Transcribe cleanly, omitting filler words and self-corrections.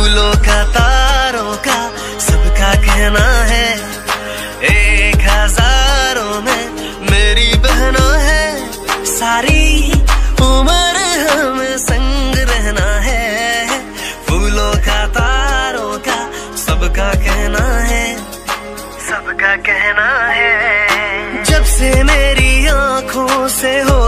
फूलों का तारों का सबका कहना है, 1000 में मेरी बहना है। सारी उम्र हमें संग रहना है, फूलों का तारों का सबका कहना है, सबका कहना है। जब से मेरी आंखों से हो